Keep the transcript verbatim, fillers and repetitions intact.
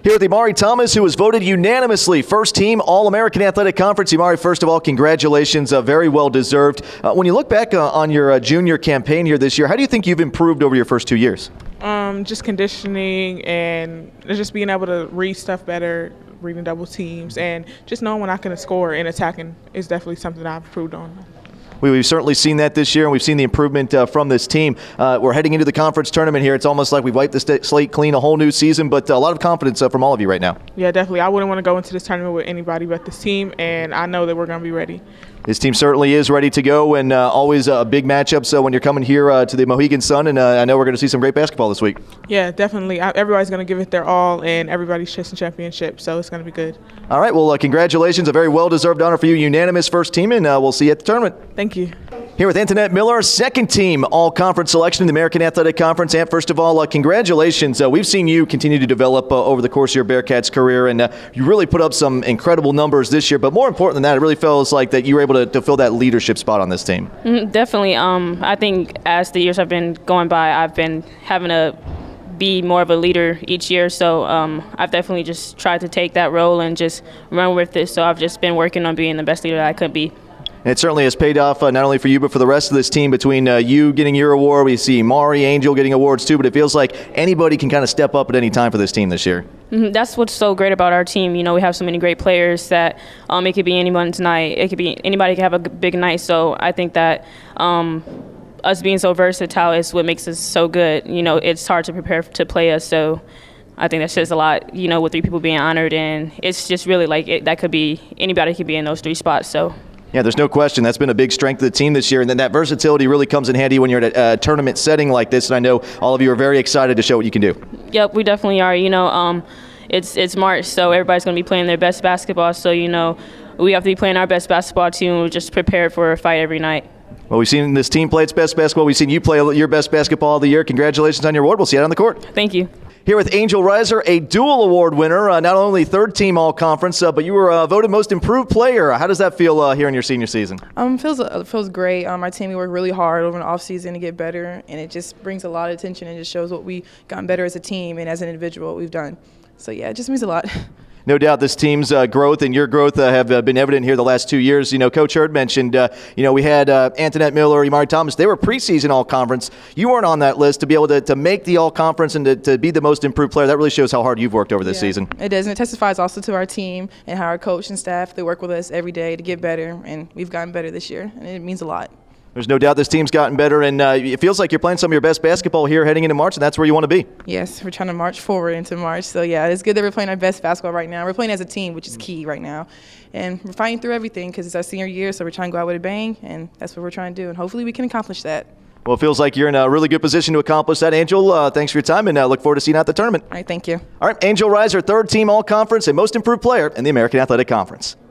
Here with Imari Thomas, who was voted unanimously first team All-American Athletic Conference. Imari, first of all, congratulations. Uh, very well deserved. Uh, when you look back uh, on your uh, junior campaign here this year, how do you think you've improved over your first two years? Um, just conditioning and just being able to read stuff better, reading double teams, and just knowing when I can score and attacking is definitely something that I've improved on. We've certainly seen that this year, and we've seen the improvement uh, from this team. Uh, we're heading into the conference tournament here. It's almost like we've wiped the st- slate clean, a whole new season, but uh, a lot of confidence uh, from all of you right now. Yeah, definitely. I wouldn't want to go into this tournament with anybody but this team, and I know that we're going to be ready. This team certainly is ready to go, and uh, always a big matchup. So when you're coming here uh, to the Mohegan Sun, and uh, I know we're going to see some great basketball this week. Yeah, definitely. I, everybody's going to give it their all, and everybody's chasing championship, so it's going to be good. All right, well, uh, congratulations. A very well-deserved honor for you, unanimous first team, and uh, we'll see you at the tournament. Thank you. Here with Antoinette Miller, second team all-conference selection in the American Athletic Conference. Ant, first of all, uh, congratulations. Uh, we've seen you continue to develop uh, over the course of your Bearcats career, and uh, you really put up some incredible numbers this year. But more important than that, it really feels like that you were able to, to fill that leadership spot on this team. Mm, definitely. Um, I think as the years have been going by, I've been having to be more of a leader each year. So um, I've definitely just tried to take that role and just run with it. So I've just been working on being the best leader that I could be. And it certainly has paid off uh, not only for you but for the rest of this team. Between uh, you getting your award, we see Mari, Angel getting awards too, but it feels like anybody can kind of step up at any time for this team this year. Mm-hmm. That's what's so great about our team. You know, we have so many great players that um, it could be anyone tonight. It could be anybody can have a big night. So I think that um, us being so versatile is what makes us so good. You know, it's hard to prepare to play us, so I think that says a lot, you know, with three people being honored, and it's just really like it, that could be anybody could be in those three spots. So. Yeah, there's no question. That's been a big strength of the team this year, and then that versatility really comes in handy when you're at a, a tournament setting like this, and I know all of you are very excited to show what you can do. Yep, we definitely are. You know, um, it's it's March, so everybody's going to be playing their best basketball, so, you know, we have to be playing our best basketball too, and we're just prepared for a fight every night. Well, we've seen this team play its best basketball. We've seen you play your best basketball of the year. Congratulations on your award. We'll see you out on the court. Thank you. Here with Angel Reiser, a dual award winner, uh, not only third team all-conference, uh, but you were uh, voted most improved player. How does that feel uh, here in your senior season? Um, feels uh, feels great. Um, our team, we work really hard over the offseason to get better, and it just brings a lot of attention and just shows what we've gotten better as a team and as an individual what we've done. So, yeah, it just means a lot. No doubt this team's uh, growth and your growth uh, have uh, been evident here the last two years. You know, Coach Hurd mentioned, uh, you know, we had uh, Antoinette Miller, Imari Thomas. They were preseason all-conference. You weren't on that list. To be able to, to make the all-conference and to, to be the most improved player, that really shows how hard you've worked over this yeah, season. It does, and it testifies also to our team and how our coach and staff, they work with us every day to get better, and we've gotten better this year, and it means a lot. There's no doubt this team's gotten better, and uh, it feels like you're playing some of your best basketball here heading into March, and that's where you want to be. Yes, we're trying to march forward into March. So, yeah, it's good that we're playing our best basketball right now. We're playing as a team, which is key right now. And we're fighting through everything because it's our senior year, so we're trying to go out with a bang, and that's what we're trying to do. And hopefully we can accomplish that. Well, it feels like you're in a really good position to accomplish that. Angel, uh, thanks for your time, and uh, look forward to seeing you at the tournament. All right, thank you. All right, Angel Reiser, third team all-conference and most improved player in the American Athletic Conference.